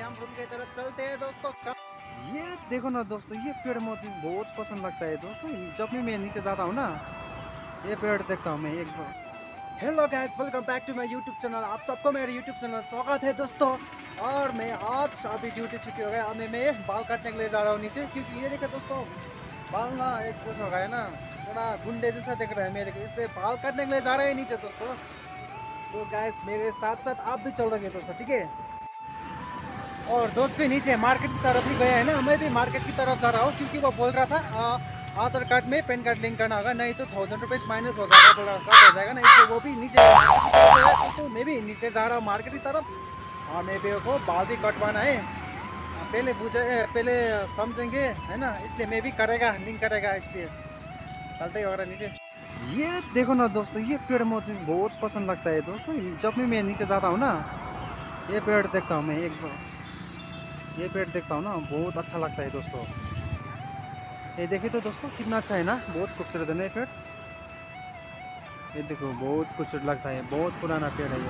हम रूम की तरफ चलते हैं दोस्तों। ये देखो ना दोस्तों, ये पेड़ मुझे बहुत पसंद लगता है दोस्तों। जब भी मैं नीचे जाता हूँ ना, ये पेड़ देखता हूँ मैं एक बार। Hello guys, welcome back to my YouTube channel. आप सबको मेरे यूट्यूब चैनल स्वागत है दोस्तों। और मैं आज अभी ड्यूटी छुट्टी हो गया, अभी मैं बाल काटने के लिए जा रहा हूँ नीचे, क्योंकि ये देखो दोस्तों, बाल ना एक कुछ हो गया ना, थोड़ा गुंडे जैसा दिख रहा है मेरे को, इसलिए बाल काटने के लिए जा रहे हैं नीचे दोस्तों। सो गाइस, मेरे साथ साथ आप भी चल रहे हैं दोस्तों, ठीक है। और दोस्त भी नीचे मार्केट की तरफ ही गया है ना, मैं भी मार्केट की तरफ जा रहा हूँ, क्योंकि वो बोल रहा था आधार कार्ड में पैन कार्ड लिंक करना होगा, नहीं तो 1000 रुपीज़ माइनस हो जाएगा, बोला कट हो जाएगा ना, इसलिए वो भी नीचे तो मैं भी नीचे जा रहा हूँ मार्केट की तरफ। और मेरे को बाल भी कटवाना है, पहले समझेंगे है ना, इसलिए मैं भी करेगा लिंक करेगा, इसलिए चलते ही वगैरह नीचे। ये देखो ना दोस्तों, ये पेड़ मुझे बहुत पसंद लगता है दोस्तों। जब भी मैं नीचे जाता हूँ ना, ये पेड़ देखता हूँ मैं एक बार, ये पेड़ देखता हूँ ना, बहुत अच्छा लगता है दोस्तों। ये देखिए तो दोस्तों, कितना अच्छा है ना, बहुत खूबसूरत है ना ये पेड़। ये देखो, बहुत खूबसूरत लगता है, बहुत पुराना पेड़ है ये।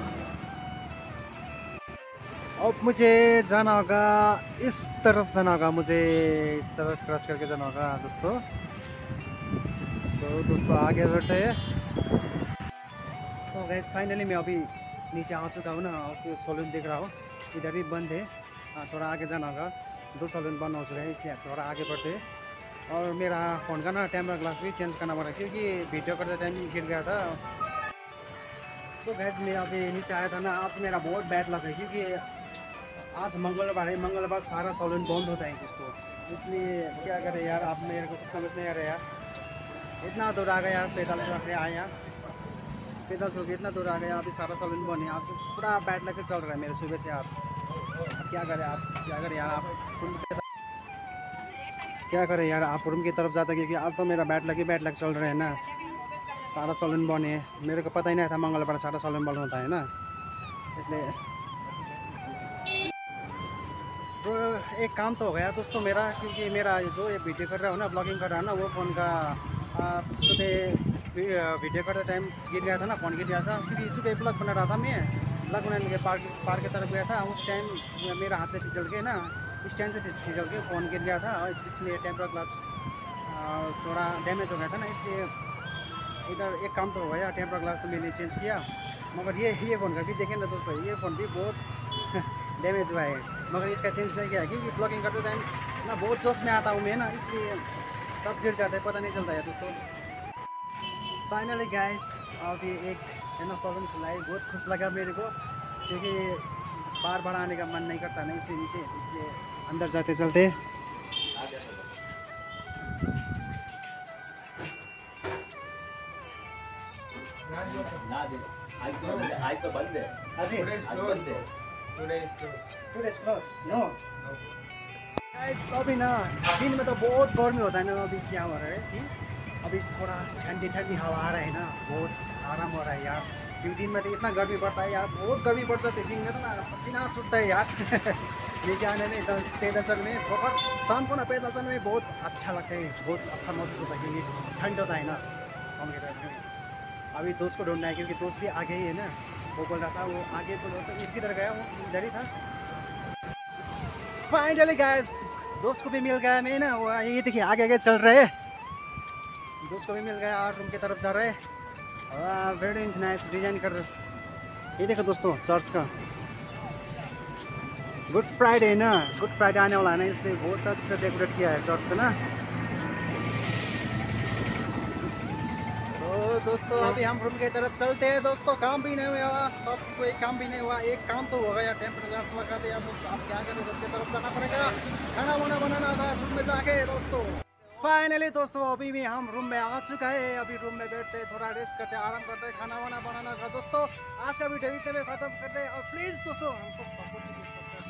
अब मुझे जाना होगा इस तरफ, जाना होगा मुझे, इस तरफ क्रॉस करके जाना होगा दोस्तों। सो दोस्तों, आगे बढ़ते हैं। सो गाइस, फाइनली मैं अभी नीचे आ चुका हूँ ना, और सैलून देख रहा हूँ, इधर भी बंद है। थोड़ा आगे जाना होगा, दो सैलून बंद हो चुका है, इसलिए थोड़ा आगे बढ़ते हैं। और मेरा फ़ोन का ना टेम्पर ग्लास भी चेंज करना पड़ा, क्योंकि वीडियो करते टाइम गिर गया था। सो गाइस, मैं अभी नीचे आया था ना, आज मेरा बहुत बैड लग है, क्योंकि आज मंगलवार है, मंगलवार सारा सैलून बंद होता है दोस्तों, इसलिए क्या करें यार, आप मेरे को कुछ समझ नहीं आ रहा यार। इतना दूर आ गया यार, पैदल चल के आए यार, पैदल चल के इतना दूर आ गया, अभी सारा सैलून बंद है। आज पूरा बैड लग चल रहा है मेरे सुबह से आज। क्या करें आप, क्या करें यार, आप क्या करें यार, आप रूम की तरफ जाते, क्योंकि आज तो मेरा बैड लग चल रहा है ना, सारा सैलून बंद है। मेरे को पता ही नहीं था मंगलवार सारा सैलून बंद होता है ना, इसलिए तो एक काम तो हो गया दोस्तों मेरा, क्योंकि मेरा जो ये वीडियो कर रहा हूँ ना, ब्लॉगिंग कर रहा हूँ ना, वो फ़ोन का सुबह वीडियो करते टाइम गिर गया था ना, फ़ोन गिर गया था। सुबह ब्लॉग बना रहा था मैं, ब्लॉग बनाने के पार्क की तरफ गया था, उस टाइम मेरा हाथ से फिसल के ना, स्टैंड से फिसल के फ़ोन गिर गया था, और इसलिए टेम्पर ग्लास थोड़ा डैमेज हो गया था ना, इसलिए इधर एक काम तो हो गया, टेम्पर ग्लास तो मैंने चेंज किया। मगर ये फ़ोन का भी देखें ना दोस्तों, ये फ़ोन भी बहुत डैमेज हुआ है, मगर इसका चेंज नहीं किया, क्योंकि ब्लॉगिंग करते टाइम ना बहुत जोश में आता हूँ मैं ना, इसलिए कब गिर जाता है पता नहीं चलता है दोस्तों। फाइनली गाइस, अभी एक है ना सैलून खुला है, बहुत खुश लगा मेरे को, क्योंकि बार बार आने का मन नहीं करता ना, इसलिए नीचे, इसलिए अंदर जाते चलते। आज तो बंद है। अभी ना दिन में तो बहुत गर्मी होता है ना, अभी क्या हो रहा है कि अभी थोड़ा ठंडी हवा आ रहा है ना, बहुत आराम हो रहा है यार, क्योंकि दिन में तो इतना गर्मी पड़ता है यार, बहुत गर्मी पड़ जाती है दिन में तो ना, पसीना छूटता है यार नीचे आने में, पैदल चलने में, और शाम को ना पैदल चलने में बहुत अच्छा लगता है, बहुत अच्छा महसूस होता है, क्योंकि ठंड होता है ना शाम के टाइम में। अभी दोस्त को ढूंढना है, क्योंकि दोस्त भी आगे ही है ना, वो बोल रहा था, वो आगे बोल रहा था, एक किधर गया, वो इधर ही था। फाइनली गाइस, दोस्त को भी मिल गया मैं ना, वो ये देखिए आगे आगे चल रहे हैं, दोस्त को भी मिल गया और रूम की तरफ जा रहे हैं। वेरी नाइस डिजाइन कर रहे, ये देखो दोस्तों चर्च का, गुड फ्राइडे है ना, गुड फ्राइडे आने वाला है ना, इसलिए बहुत अच्छे से डेकोरेट किया है चर्च का ना। तो दोस्तों, अभी हम रूम की तरफ चलते हैं दोस्तों, काम भी नहीं हुआ, सब कोई काम भी नहीं हुआ, एक काम तो हो गया, टेम्पर ग्लास लगा दिया दोस्तों। अब क्या करें, रूम की तरफ जाना पड़ेगा, खाना वाना बनाना होगा रूम में जाके दोस्तों। फाइनली दोस्तों, अभी भी हम रूम में आ चुका है, अभी रूम में बैठते थोड़ा रेस्ट करते, आराम करते, खाना वाना बनाना होगा दोस्तों। आज का वीडियो इतने में खत्म करते हैं, और प्लीज़ दोस्तों हमको सपोर्ट कीजिए,